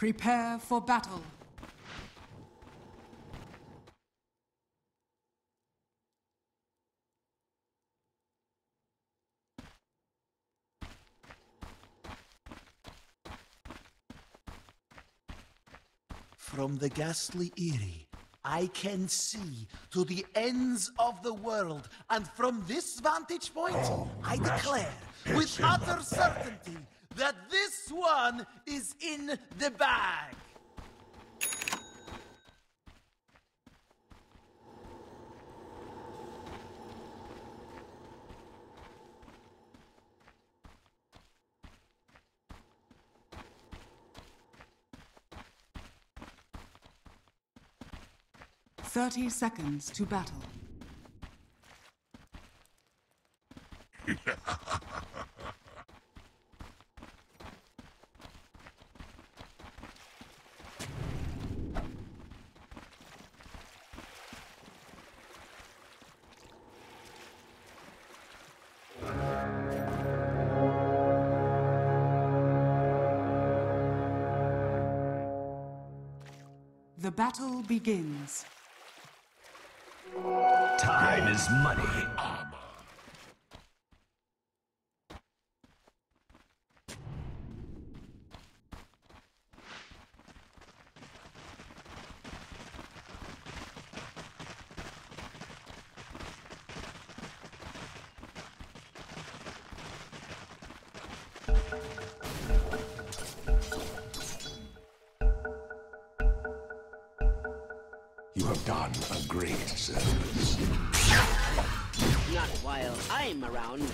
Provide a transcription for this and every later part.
Prepare for battle. From the ghastly Eyrie, I can see to the ends of the world, and from this vantage point, I declare with utter certainty that this one is in the bag. Thirty seconds to battle. The battle begins. Time is money. You have done a great service. Not while I'm around.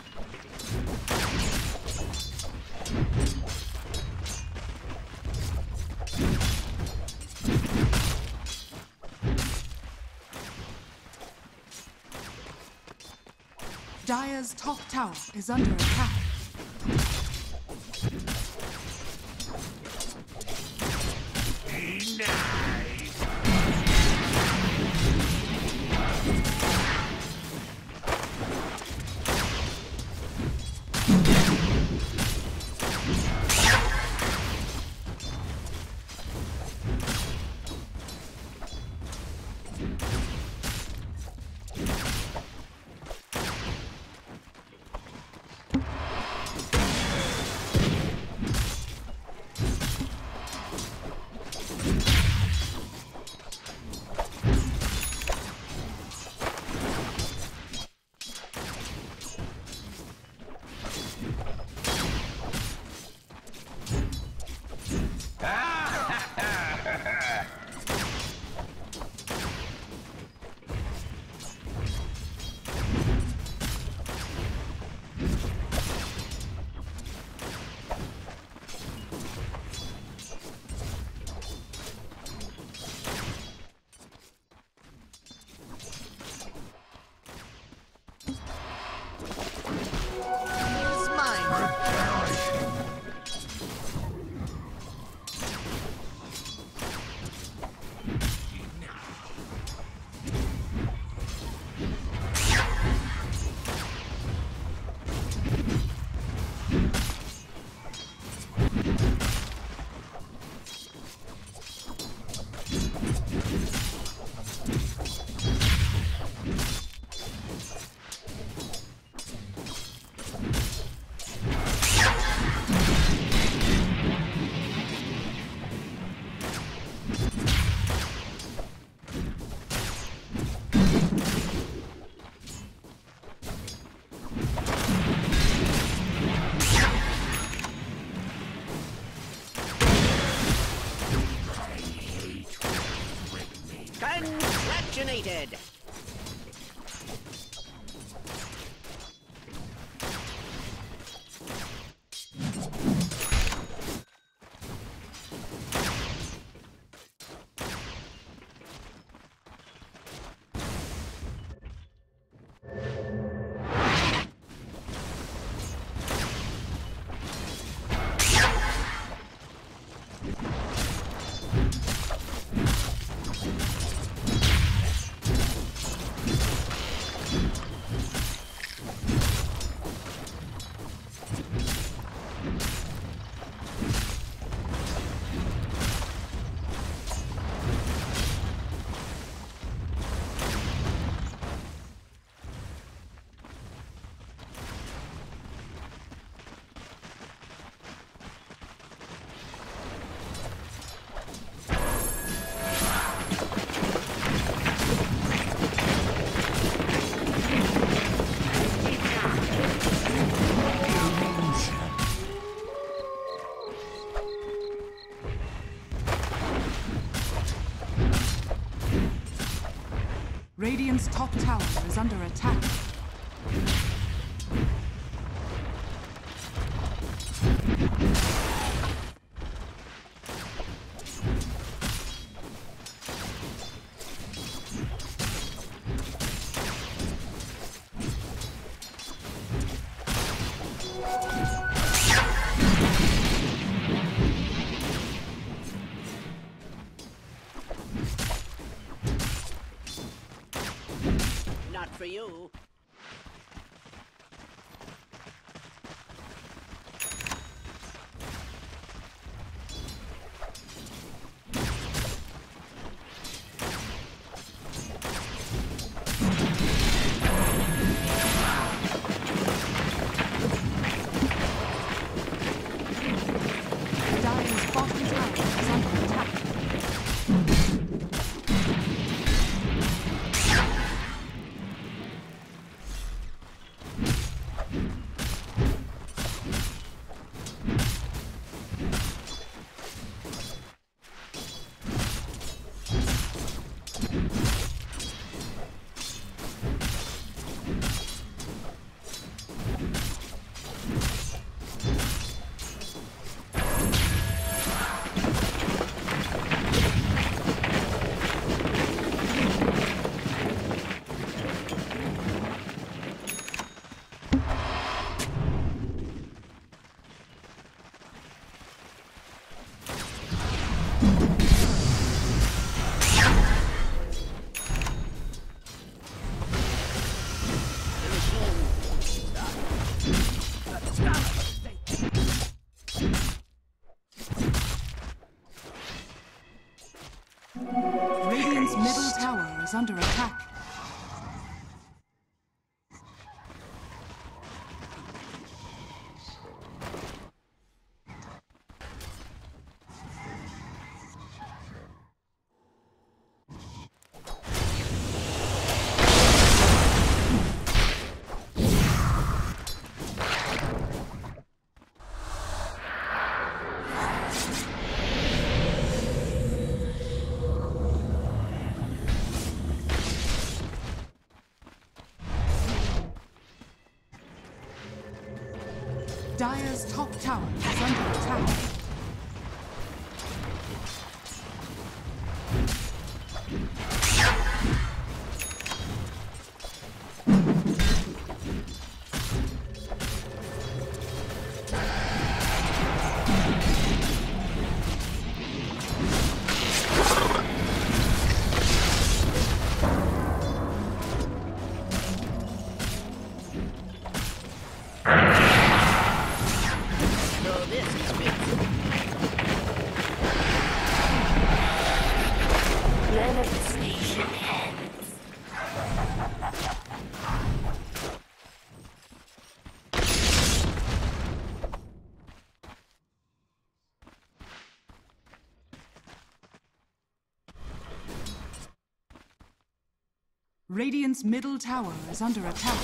Dire's top tower is under attack. Congratulated! Radiant's top tower is under attack. Not for you. Dire's bottom tower is under attack. Radiant's middle tower is under attack. Dire's top tower is under attack. So this is fixed. Manifestation ends. Radiant's middle tower is under attack.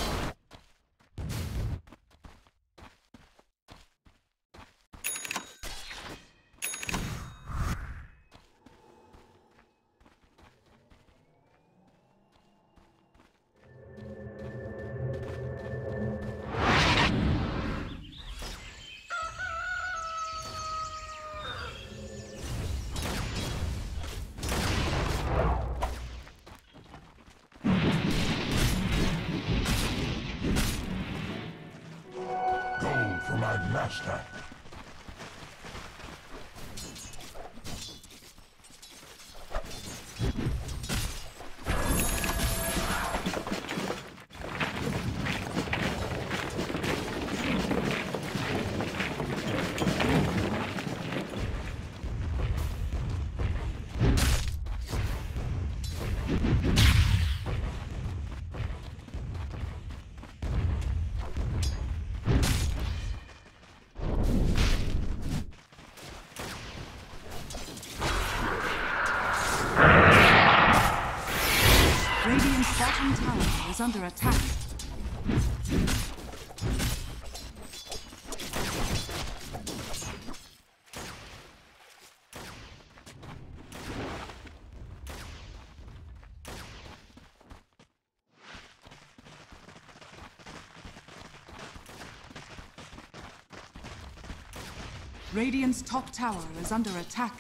Gold for my master. Radiant's bottom tower is under attack. Radiant's top tower is under attack.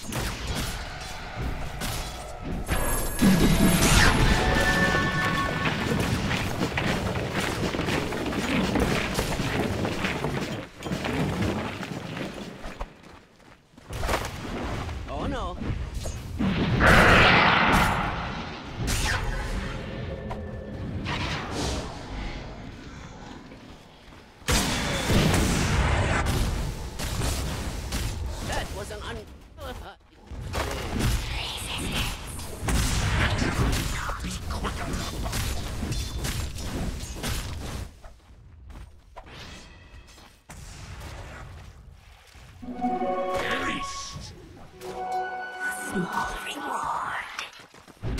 Oh no. That was an Haste! Small reward.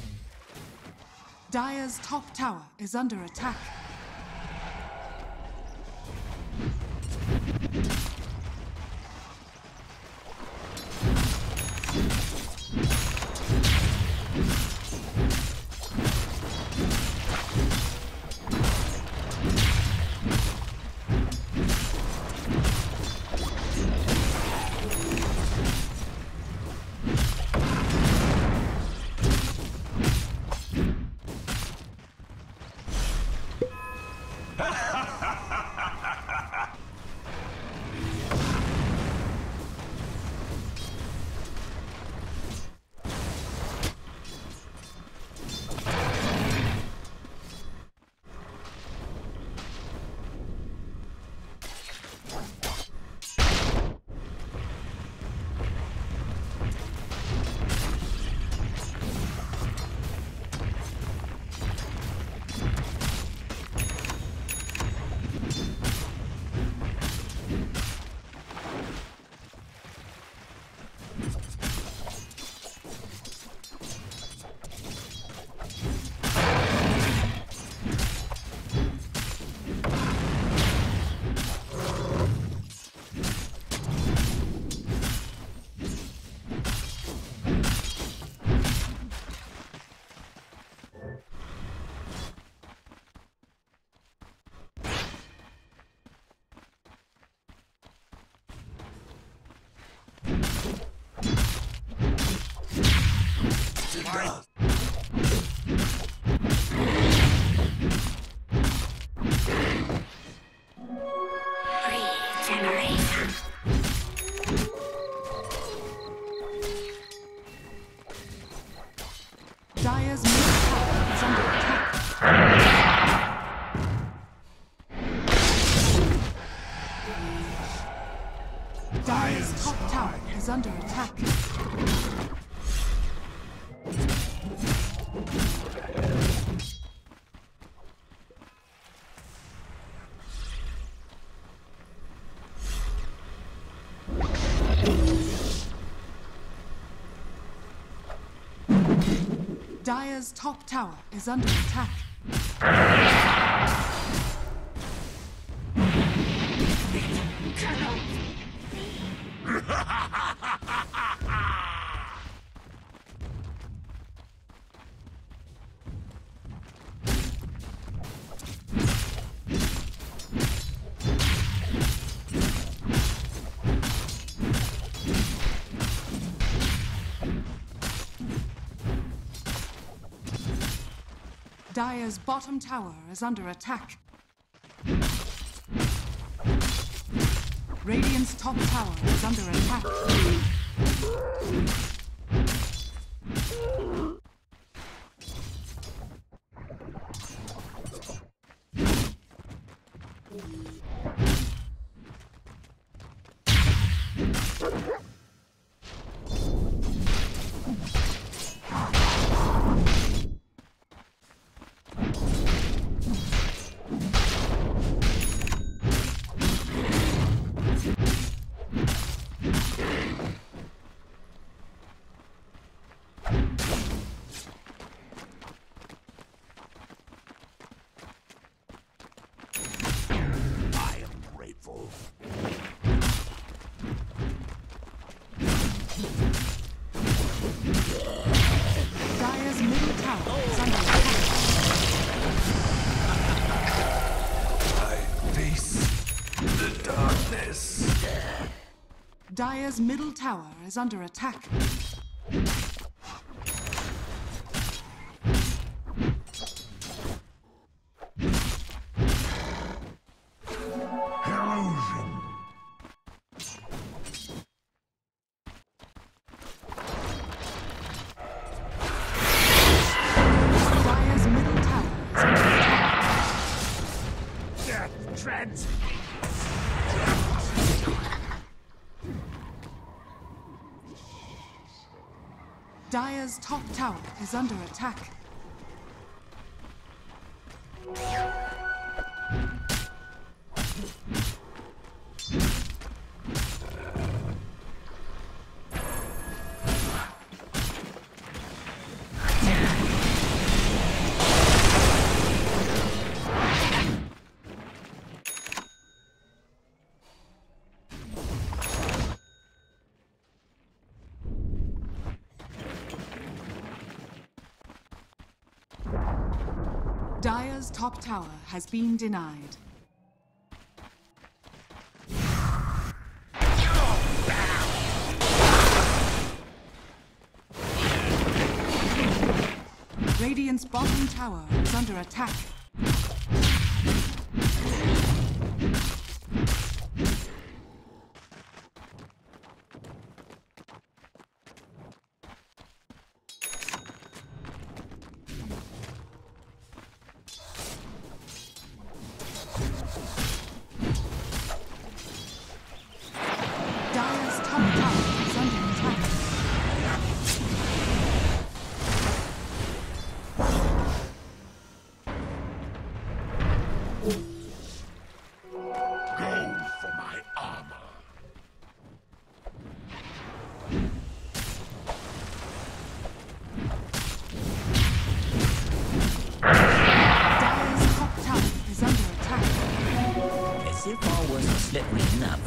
Dire's top tower is under attack. Regeneration. Dire's middle tower is under attack. Dire's top tower is under attack. Dire's top tower is under attack. Dire's bottom tower is under attack. Radiant's top tower is under attack. Dire's middle tower is under attack. Illusion. Dire's middle tower is under attack. Death treads. Dire's top tower is under attack. Dire's top tower has been denied. Radiant's bottom tower is under attack. Dire's top tower is under attack. Go for my armor. Dire's top tower is under attack. As if all wasn't slippery enough.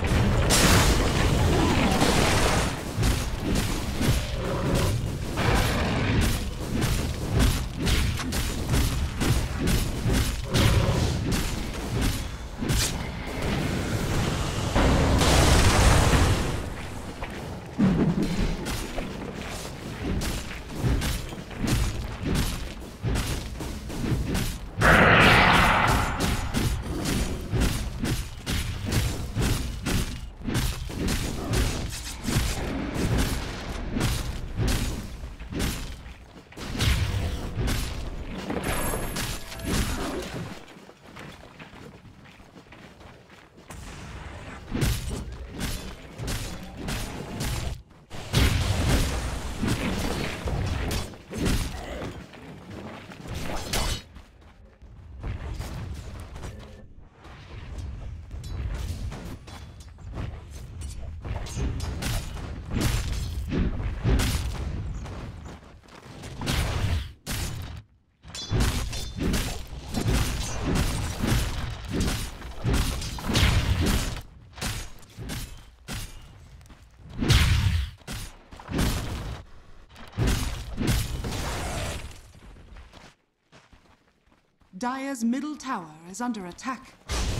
Dire's middle tower is under attack.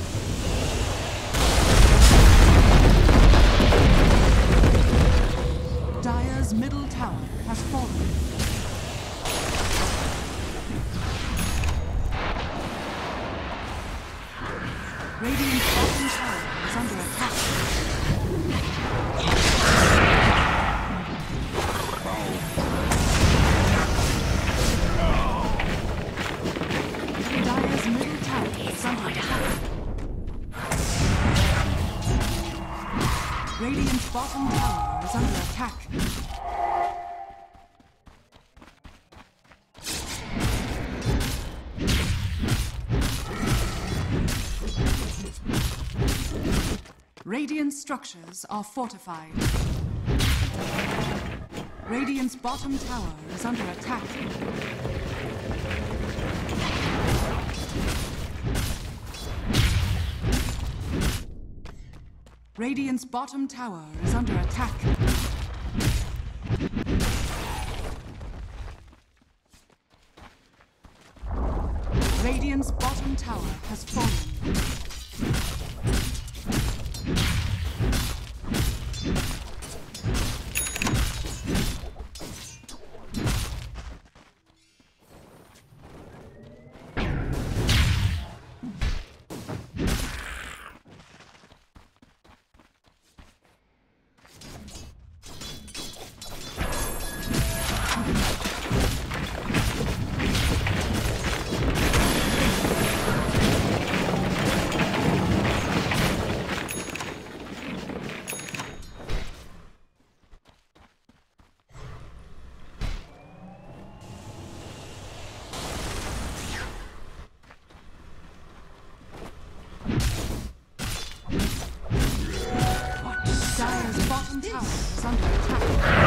Dire's middle tower has fallen. Radiant's bottom tower is under attack. Dire's middle tower is under attack. Radiant's bottom tower is under attack. Radiant structures are fortified. Radiant's bottom tower is under attack. Radiant's bottom tower is under attack. Radiant's bottom tower has fallen. Dire's bottom tower is under attack.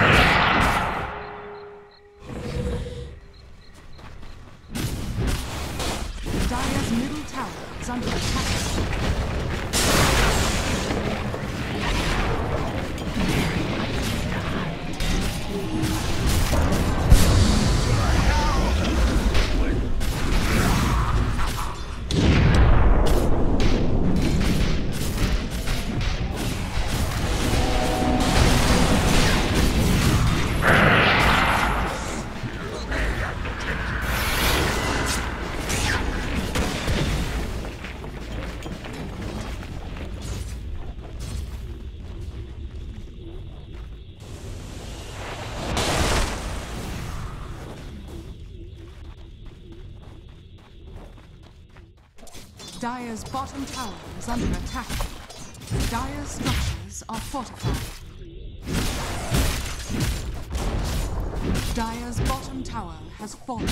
Dire's middle tower is under attack. Dire's bottom tower is under attack. Dire's structures are fortified. Dire's bottom tower has fallen.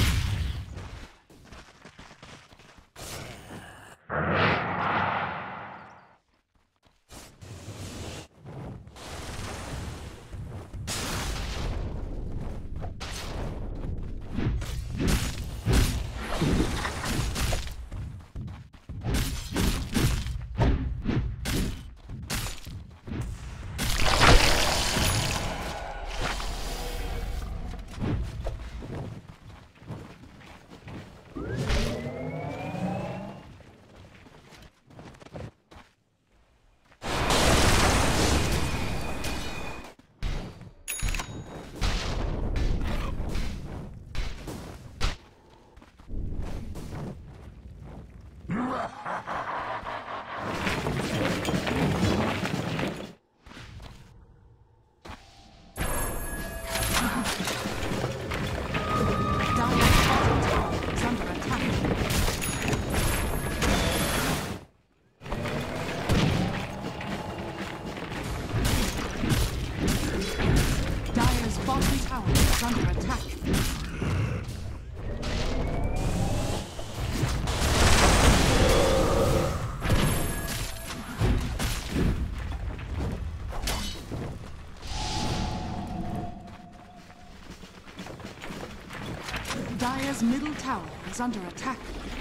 Dire's middle tower is under attack.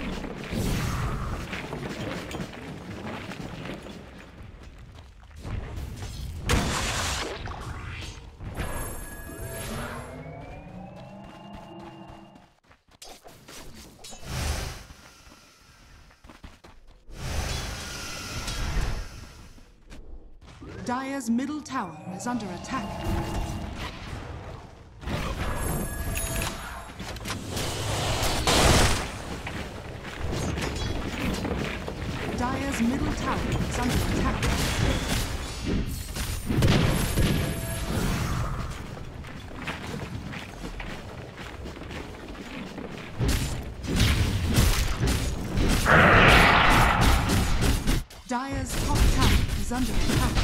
Dire's middle tower is under attack. Dire's middle tower is under attack. Dire's top tower is under attack.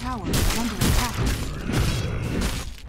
tower is under attack.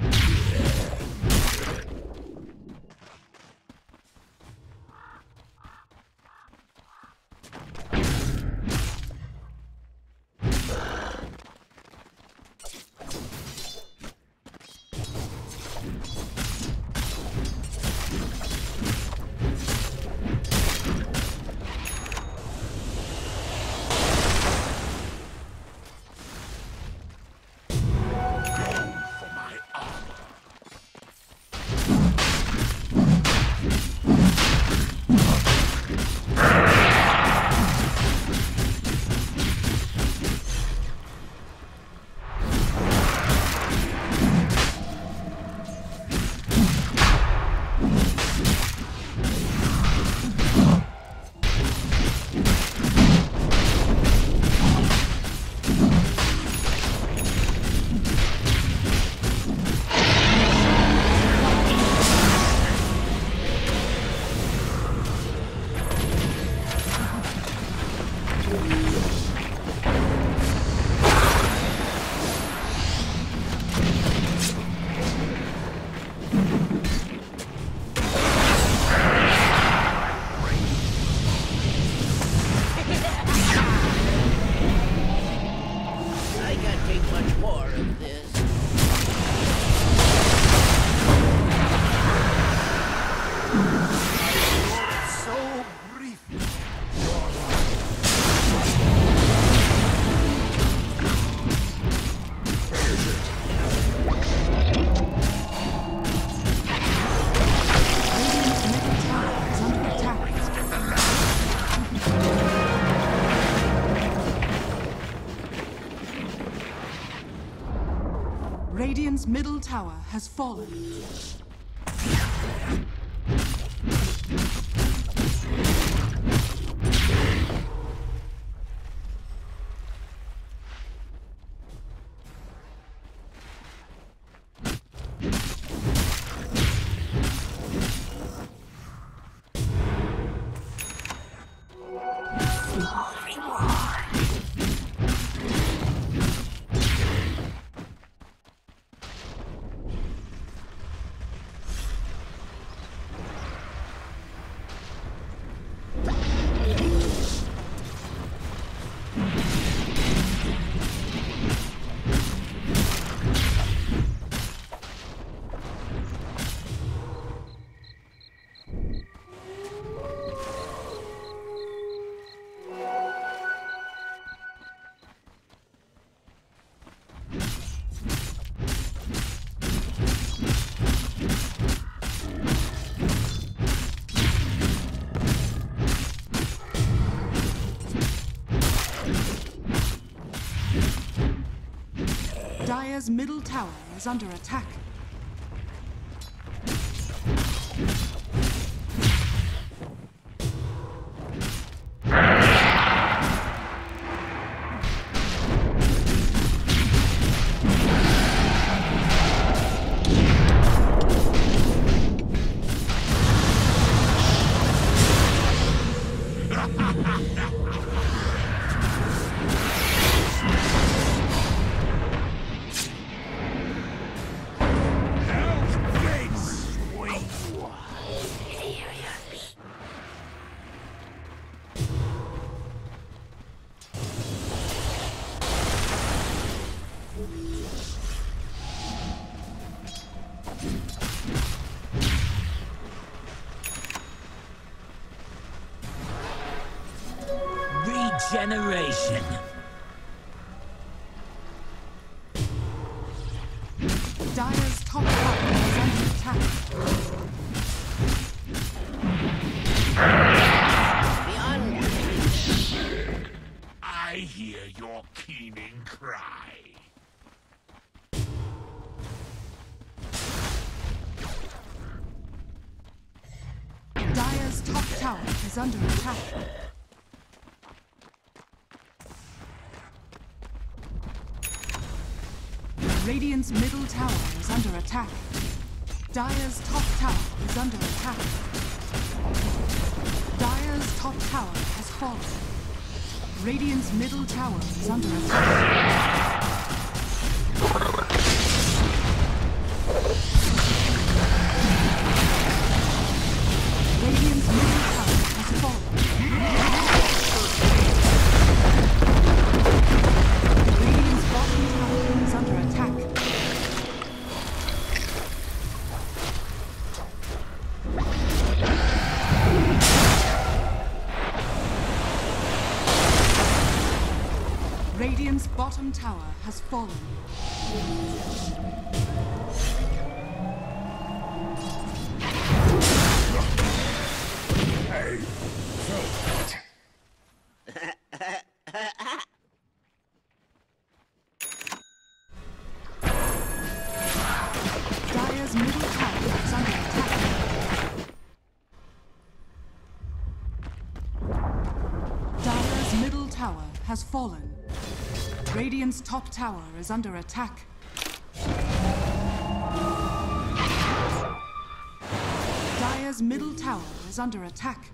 I can't take much more of this. So briefly. Radiant's middle tower is under attack. Radiant's middle tower has fallen. Small reward. Dire's middle tower is under attack. Regeneration. Dire's top tower is under attack. Beyond I hear your keening cry. Dire's top tower is under attack. Radiant's middle tower is under attack. Dire's top tower is under attack. Dire's top tower has fallen. Radiant's middle tower is under attack. Dire's bottom tower has fallen. Dire's middle tower is under attack. Dire's middle tower has fallen. Radiant's top tower is under attack. Dire's middle tower is under attack.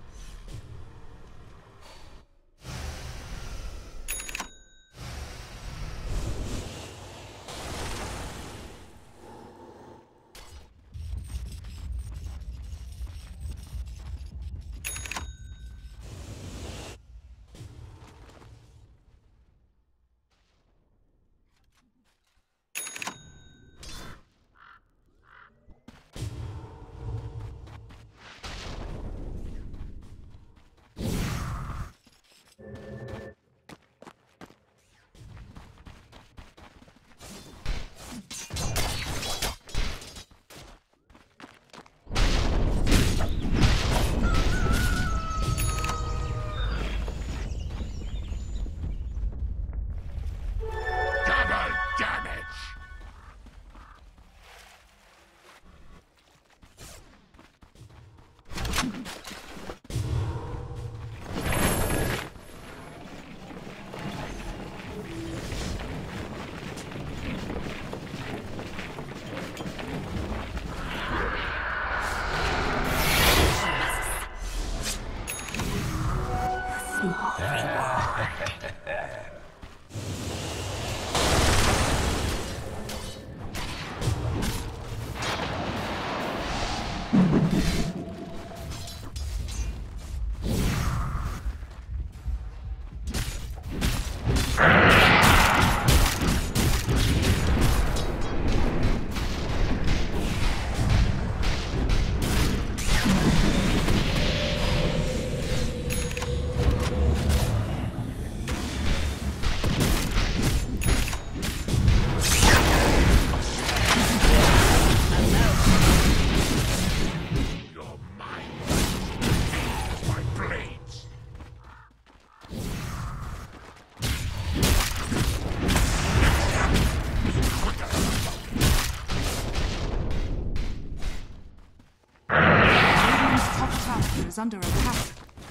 Is under attack.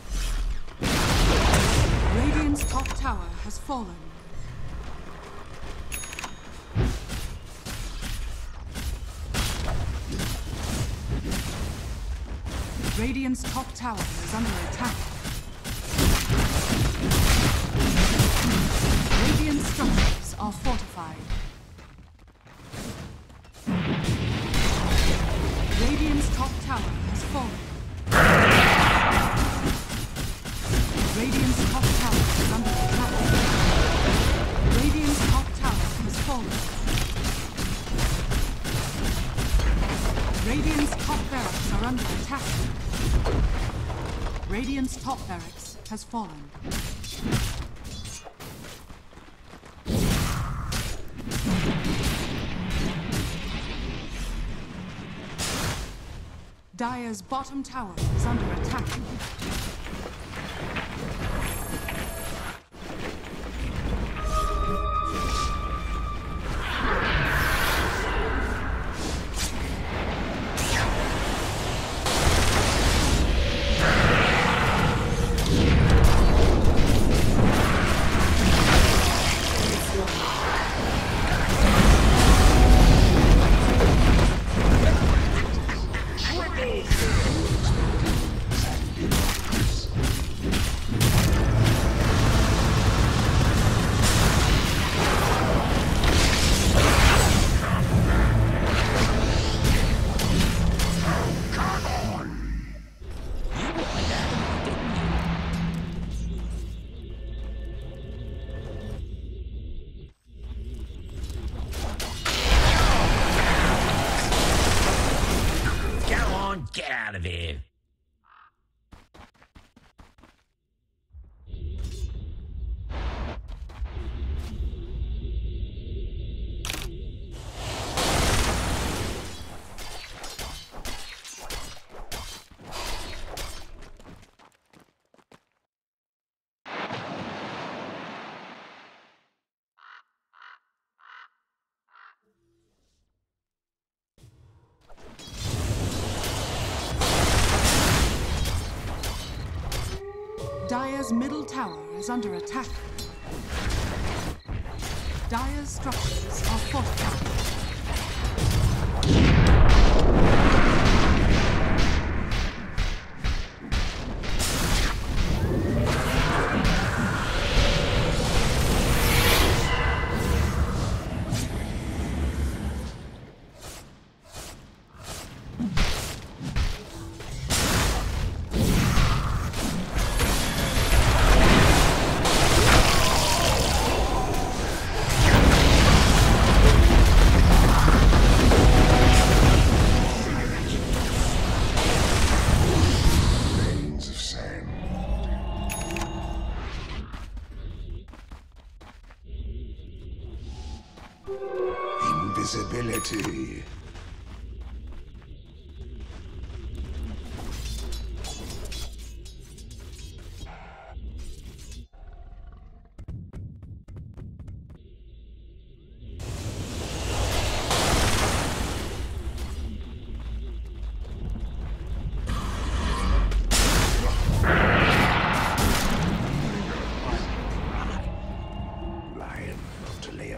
Radiant's top tower has fallen. Radiant's top tower is under attack. Radiant structures are fortified. Radiant's top tower has fallen. Radiant's top tower is under attack. Radiant's top tower has fallen. Radiant's top barracks are under attack. Radiant's top barracks has fallen. Dire's bottom tower is under attack. Get out of here. Dire's middle tower is under attack. Dire's structures are fortified. Invisibility. Lion to lay a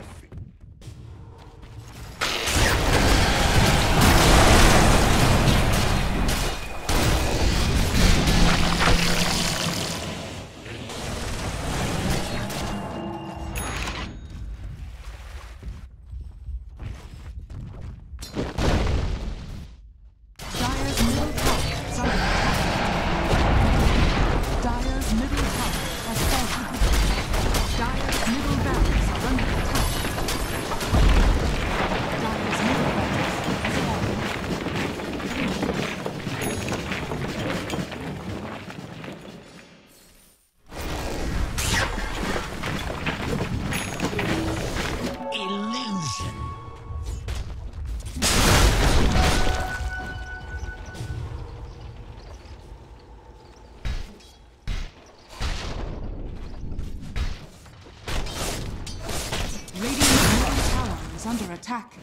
under attack.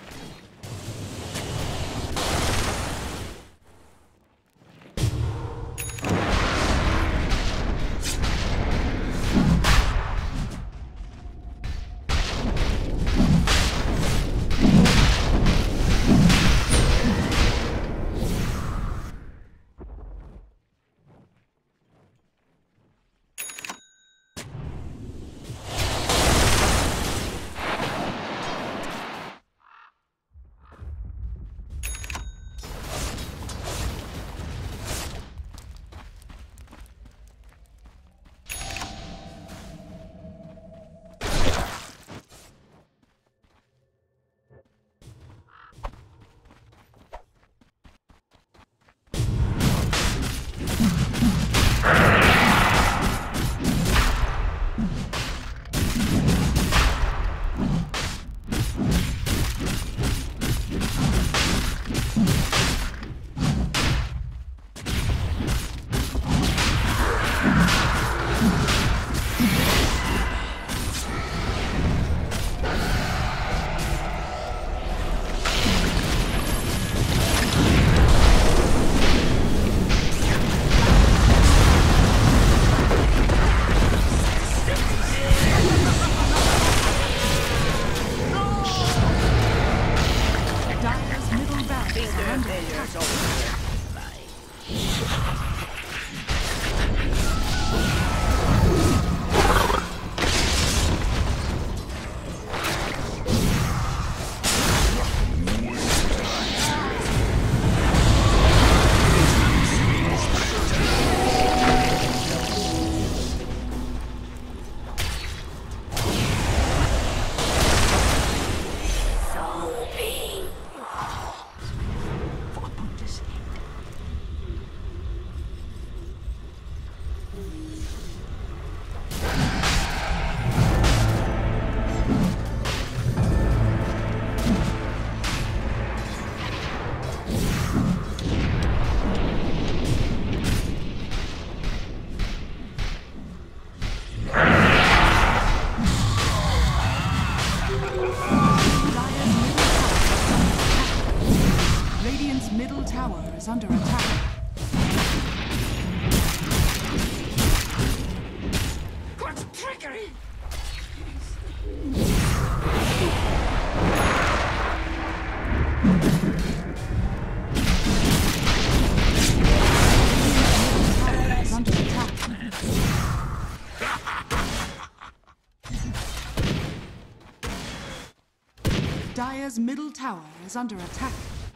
Dire's middle tower is under attack.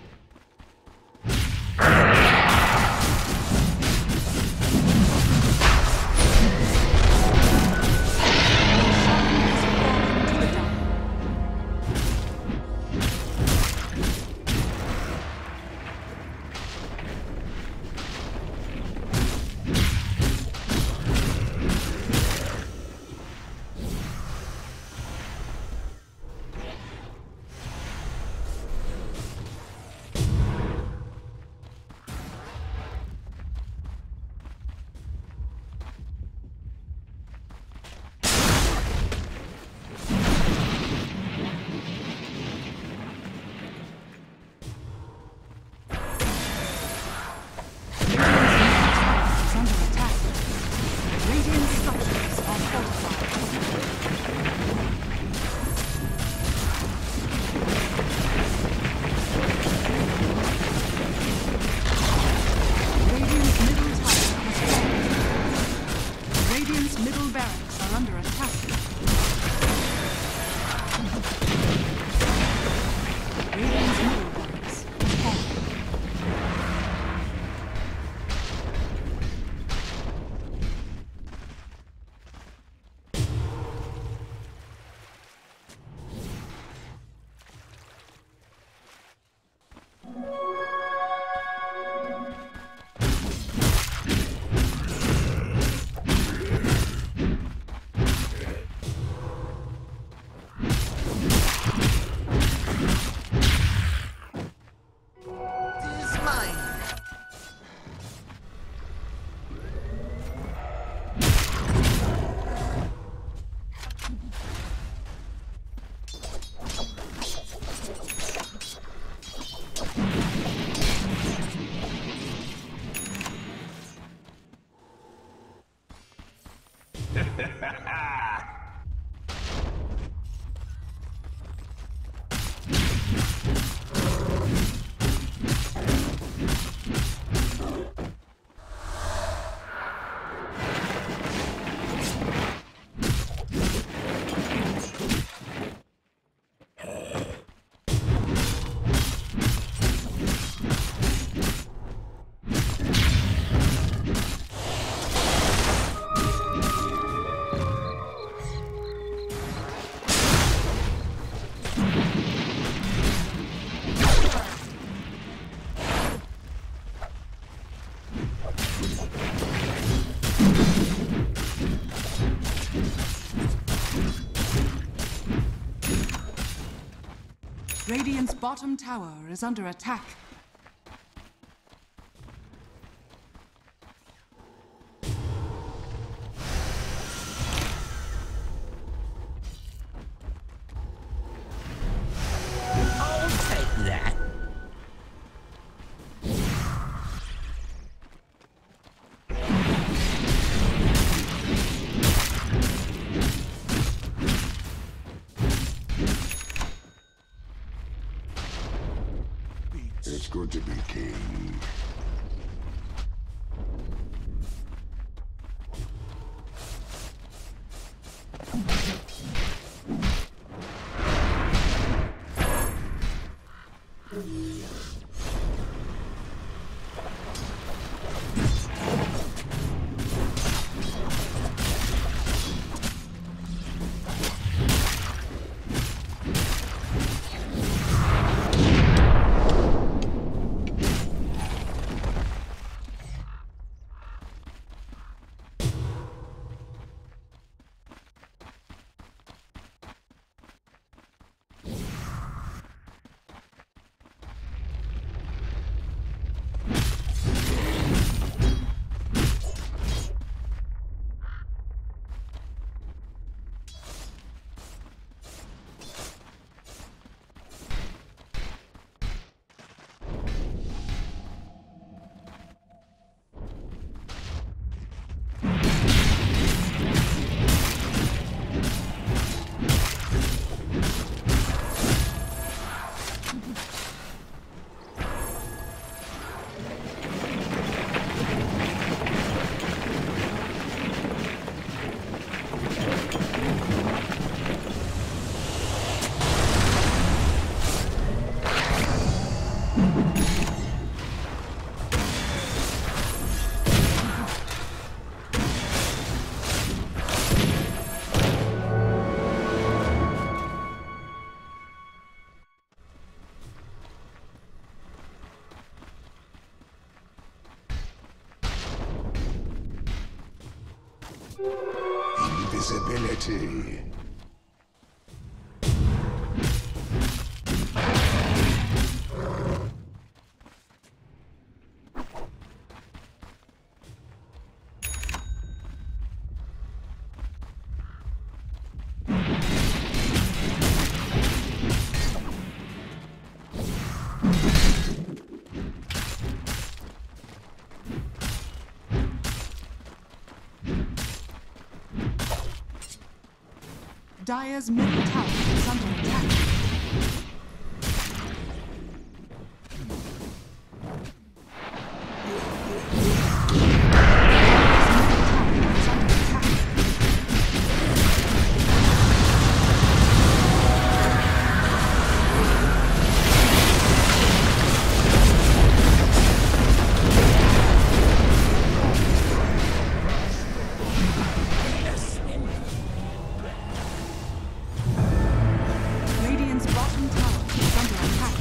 Radiant's bottom tower is under attack. I'll take that. It's good to be king. Invisibility. Dire's middle tower is under attack. Radiant's bottom tower is under attack.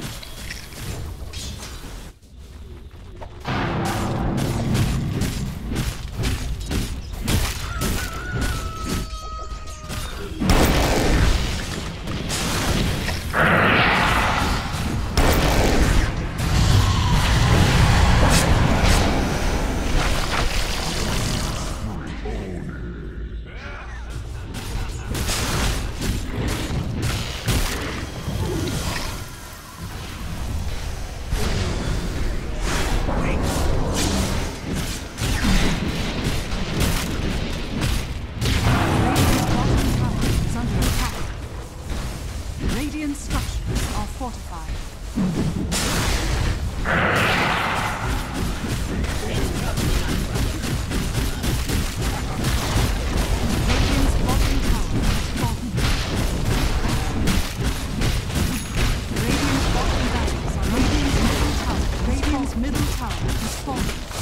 Radiant structures are fortified. Radiant's bottom tower has fallen. Radiant's bottom barracks are Radiant's middle tower has fallen.